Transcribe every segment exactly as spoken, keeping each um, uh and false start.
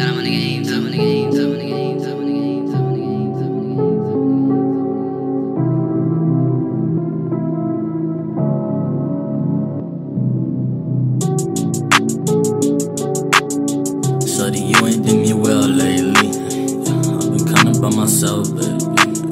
Time on the game, time on the game, time on the game, time on the game, time on the game, time on the game, time on the game. Shorty, you ain't did me well lately. I've been kinda by myself, baby.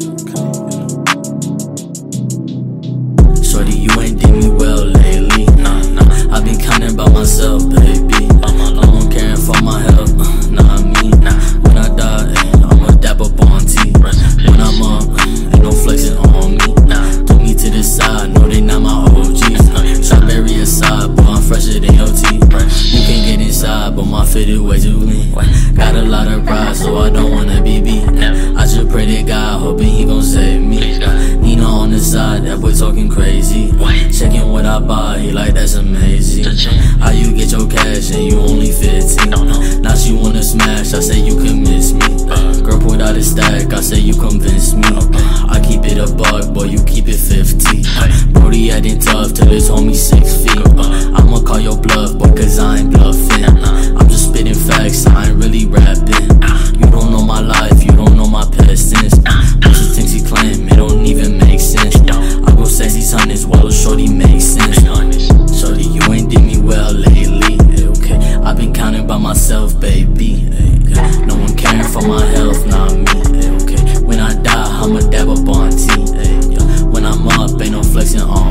Shorty, you ain't did me well lately. Nah, nah, I've been kinda by myself, baby. I'm alone, caring for my health. Nah, me. When I die, I'ma dap up on T. When I'm up, ain't no flexing on me. Took me to the side, no, they not my O Gs. Strawberry aside, boy, I'm fresher than your teeth. You can't get inside, but my fit is way too clean. Got a lot of pride, so I don't wanna be beat. I just pray to God, hoping he gon' save me. Nina on the side, that boy talking crazy. Checking what I buy, he like that's amazing. How you get your cash and you only fifteen? Now she wanna smash, I say you can miss me. Girl put out a stack, I say you convince me. I keep it a buck, boy you keep it fifty. Brody acting tough till his homie six feet. I'ma call your bluff, boy, cause I ain't bluffing. I'm just spitting facts, I ain't really rapping. You don't know my life, you don't know my past tense. Most of the things he claim, it don't even make sense. I go sexy sonnets while a shorty makes sense. Shorty, you ain't did me well lately, okay? I've been counting by myself, baby. No one caring for my health, not me, okay? When I die, I'ma dab up on T. When I'm up, ain't no flexing on